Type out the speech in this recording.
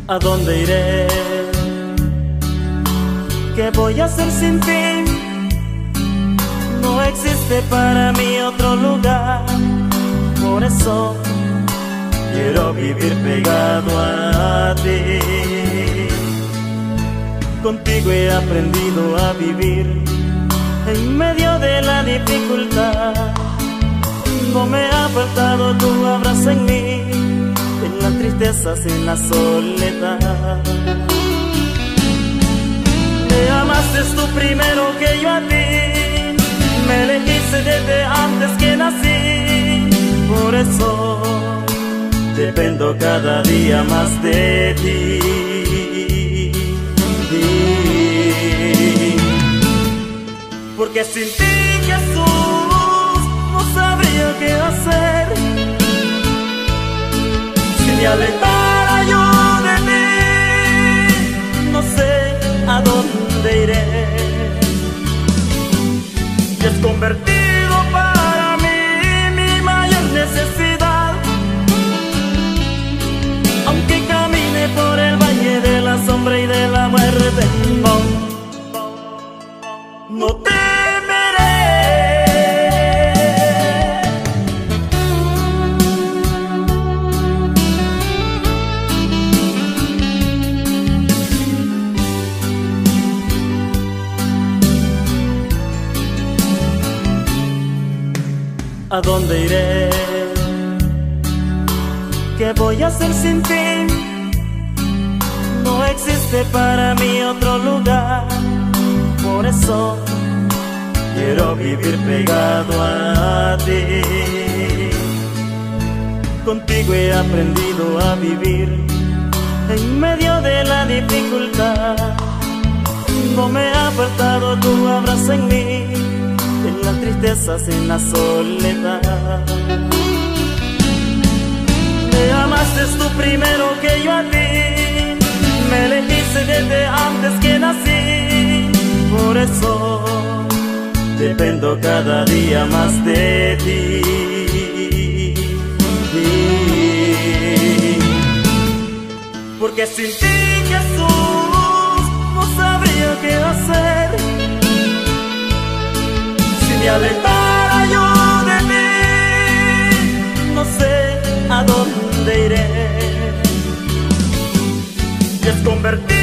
¿A dónde iré? ¿Qué voy a hacer sin ti? No existe para mí otro lugar. Por eso quiero vivir pegado a ti. Contigo he aprendido a vivir en medio de la dificultad. No me ha faltado tu abrazo en mí, en las tristezas, en la soledad. Me amaste tú primero que yo a ti, me elegiste desde antes que nací. Por eso dependo cada día más de ti. Porque sin ti, Jesús, no sabría qué hacer. Si me alejara yo de ti, no sé a dónde iré. Y es convertido para mí mi mayor necesidad. Aunque camine por el valle de la sombra y de la muerte, no temeré. ¿A dónde iré? ¿Qué voy a hacer sin ti? No existe para mí otro lugar. Por eso quiero vivir pegado a ti. Contigo he aprendido a vivir en medio de la dificultad. No me ha faltado tu abrazo en mí, en las tristezas, en la soledad. Me amaste tú primero que yo a ti, me elegiste desde antes que nací. Por eso dependo cada día más de ti. Porque sin ti, Jesús, no sabría qué hacer. Si me alejara yo de ti, no sé a dónde iré. Y es convertir